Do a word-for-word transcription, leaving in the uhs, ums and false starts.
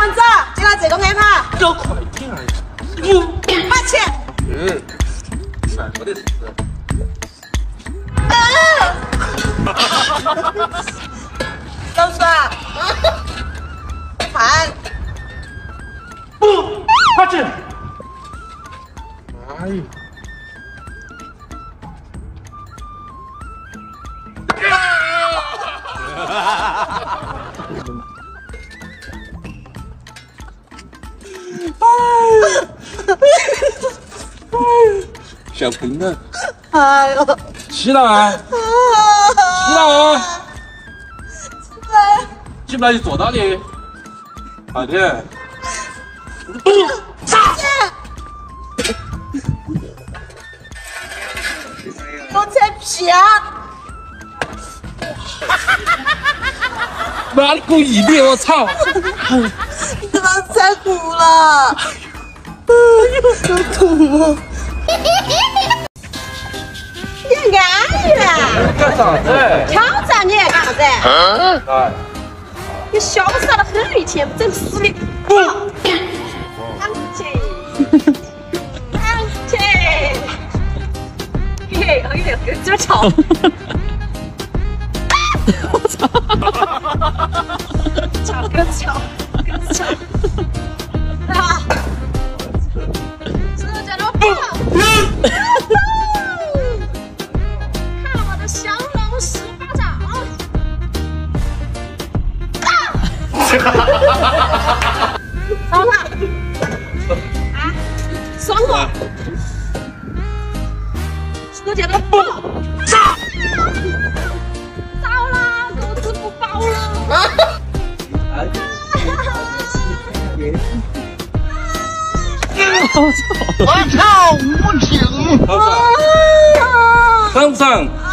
文子，进来这个安排。 搞快点啊！ 把钱。 嗯，算我的事。 老师啊，看。 不，快去。哎呦！小喷了！ 哎呦！ 起来！起来！ 起来！ 起不来就坐那里，快点！ 我才皮啊！ 妈的，故意的！我操！ 你他妈才哭了！哎呦，好痛啊！你安逸了？ 干啥子？ 挑战你干啥子？ 来， 你潇洒的很，一天整死你！ 不， 安静，安静。嘿嘿，有点有点吵。我操！吵更吵，更吵。啊！是这种不。看我的降龙十八掌！爽了！啊，爽了！是这种不。糟了，肚子不饱了。 我操！无情！ 上不上？